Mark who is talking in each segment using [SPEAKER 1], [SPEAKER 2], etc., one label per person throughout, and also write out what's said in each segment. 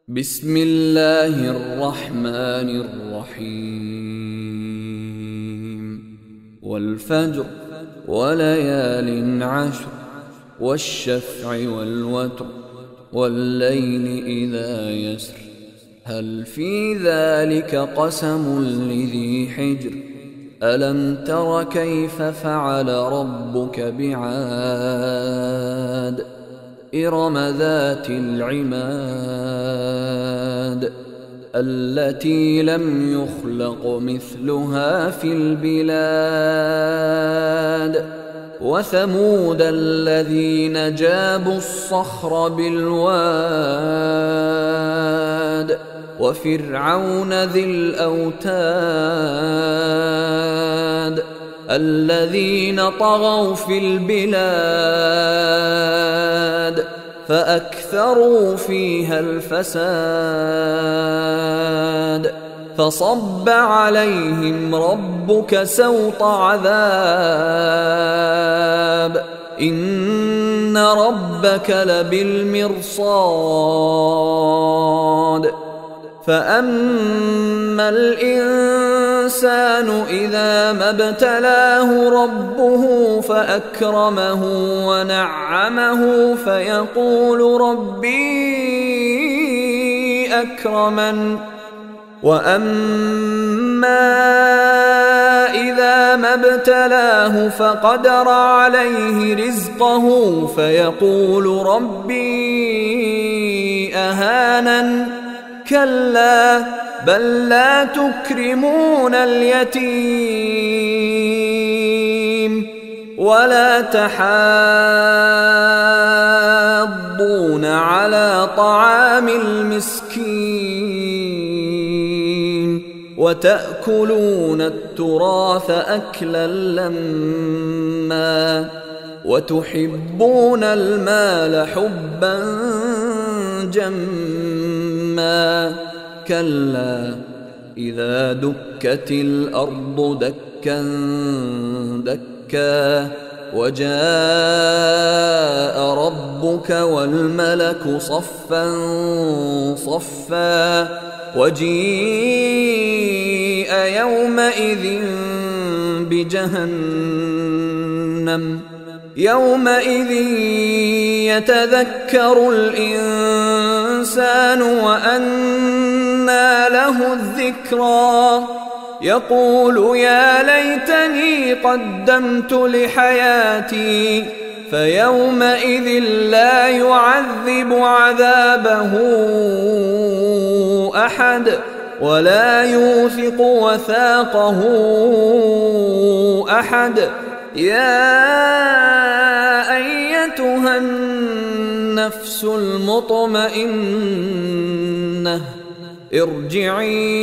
[SPEAKER 1] بسم الله الرحمن الرحيم والفجر وليال عشر والشفع والوتر والليل إذا يسر هل في ذلك قسم لذي حجر ألم تر كيف فعل ربك بعاد إرم ذات العماد التي لم يخلق مثلها في البلاد وثمود الذين جابوا الصخر بالواد وفرعون ذي الأوتاد الذين طغوا في البلاد فأكثروا فيها الفساد فصب عليهم ربك سوط عذاب إن ربك لبالمرصاد فأما الإنسان إذا ما ابتلاه ربه فأكرمه ونعمه فيقول ربي أكرمن وأما إذا ما ابتلاه فقدر عليه رزقه فيقول ربي أهانن كلا بل لا تكرمون اليتيم ولا تحاضون على طعام المسكين وتأكلون التراث أكلا لما وتحبون المال حبا جما كلا إذا دكت الأرض دكا دكا وجاء ربك والملك صفا صفا وجيء يومئذ بجهنم يومئذ يتذكر الإنسان وأنى له الذكرى يقول يا ليتني قدمت لحياتي فيومئذ لا يعذب عذابه أحد ولا يوثق وثاقه أحد يا أيتها النفس المطمئنة ارجعي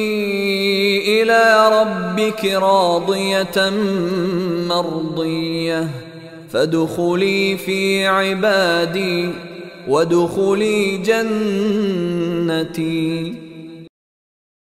[SPEAKER 1] إلى ربك راضية مرضية فادخلي في عبادي وادخلي جنتي.